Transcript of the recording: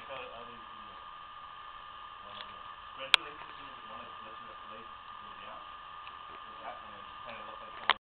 out of the spread your legs as soon as you want to let your legs go down. Like that, and then just kind of look like someone